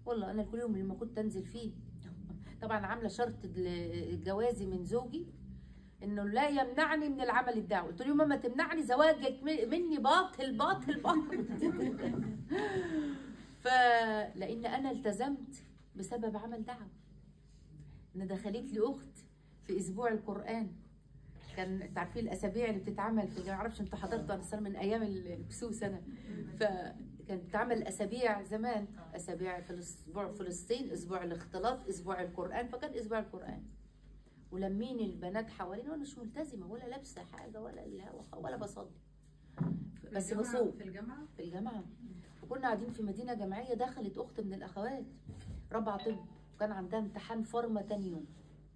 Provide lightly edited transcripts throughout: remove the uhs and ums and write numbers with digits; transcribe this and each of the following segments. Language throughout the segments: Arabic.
والله انا كل يوم لما كنت انزل فيه طبعا عامله شرط جوازي من زوجي انه لا يمنعني من العمل الدعوي. قلت له ماما تمنعني زواجك مني باطل باطل باطل. فلان انا التزمت بسبب عمل دعوه. انا دخلت لي اخت في اسبوع القران، كان تعرفين الاسابيع اللي بتتعمل في، ما اعرفش انت حضرتوا، انا صار من ايام الكسوس انا، فكانت بتتعمل اسابيع زمان، اسابيع في اسبوع فلسطين، اسبوع الاختلاط، اسبوع القران، فكان اسبوع القران ولمين البنات حوالينا وانا مش ملتزمه ولا لابسه حاجه ولا الهوا ولا بصلي، بس بصوم في الجامعه. في الجامعه. وكنا قاعدين في مدينه جامعيه، دخلت اخت من الاخوات رابعه طب، وكان عندها امتحان فارما تاني يوم،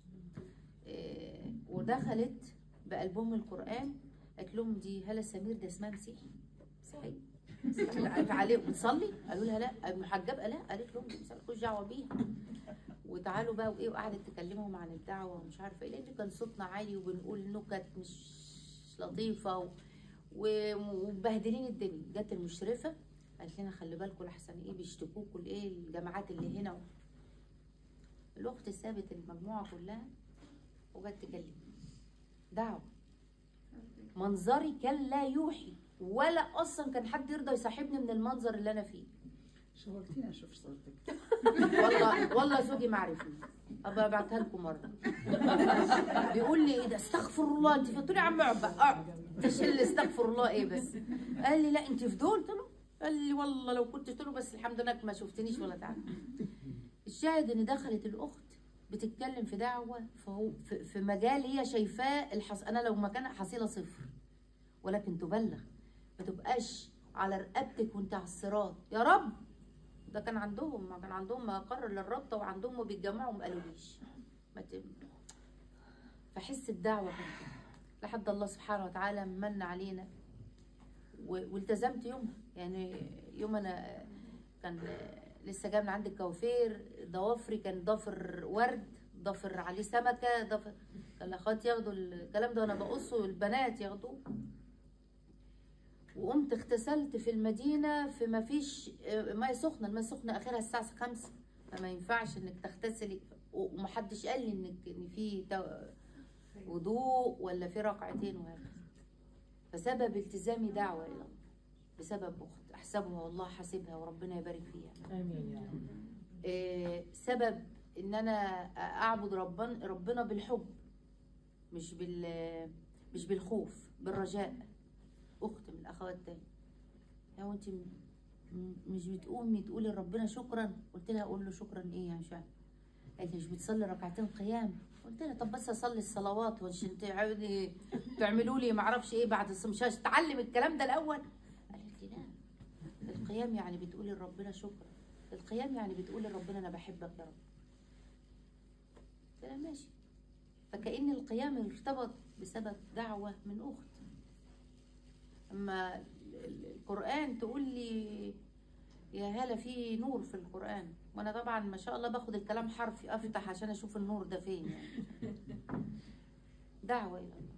ودخلت بألبوم القرآن، قالت لهم دي هالة سمير ده اسمها مسيحي صحيح عليه بتصلي؟ قالوا لها لا. محجبه؟ لا. قالت لهم مالكوش دعوه بيها وتعالوا بقى وايه، وقعدت تكلمهم عن الدعوه ومش عارفه ايه، لان كان صوتنا عالي وبنقول نكت مش لطيفه ومبهدلين الدنيا. جت المشرفه قالت لنا خلي بالكم لحسن ايه بيشتكوكوا الايه الجامعات اللي هنا. الاخت سابت المجموعه كلها وجت تكلمني دعوه. منظري كان لا يوحي، ولا اصلا كان حد يرضى يصاحبني من المنظر اللي انا فيه. شوقتيني اشوف صورتك. والله زوجي ما عرفني، ابقى ابعتها لكم مره. بيقول لي ايه ده استغفر الله انت؟ قلت له يا عم اقعد تشيل استغفر الله ايه بس؟ قال لي لا انت في دول. قلت له، قال لي والله لو كنت، قلت له بس الحمد لله ما شفتنيش ولا تعرف. الشاهد ان دخلت الاخت بتتكلم في دعوه في مجال هي شايفاه انا لو مكانها حصيله صفر، ولكن تبلغ، ما تبقاش على رقبتك وانت على الصراط يا رب. ده كان عندهم مقر للرابطه وعندهم وبيتجمعوا وما قالوليش. فحس الدعوه كده لحد الله سبحانه وتعالى من علينا والتزمت يومها. يعني يوم انا كان لسه جايه من عند الكوافير، ضوافري كان ضافر ورد، ضافر عليه سمكه، ضافر كان الاخوات ياخدوا الكلام ده وانا بقصه والبنات ياخدوه. وقمت اغتسلت في المدينه في ما فيش ميه سخنه، الميه السخنه اخرها الساعه 5، فما ينفعش انك تغتسلي، ومحدش قال لي ان في وضوء ولا في ركعتين وهكذا. فسبب التزامي دعوه الى الله بسبب اخت احسبها والله حاسبها وربنا يبارك فيها. امين يا رب. سبب ان انا اعبد ربنا بالحب، مش بالخوف، بالرجاء. اخت من الاخوات تاني، لو انت مش بتقومي تقولي لربنا شكرا؟ قلت لها اقول له شكرا ايه يعني؟ مش فاهمه. قالت لي مش بتصلي ركعتين قيام؟ قلت لها طب بس اصلي الصلوات وانت تعملوا لي ما اعرفش ايه بعد مش هتتعلم الكلام ده الاول؟ قالت لي لا، القيام يعني بتقولي لربنا شكرا، القيام يعني بتقولي لربنا انا بحبك يا رب. قلت لها ماشي. فكأن القيام ارتبط بسبب دعوه من اخت. اما القرآن تقول لي يا هلا في نور في القرآن، وانا طبعا ما شاء الله باخد الكلام حرفي، افتح عشان اشوف النور ده فين يعني. دعوة الى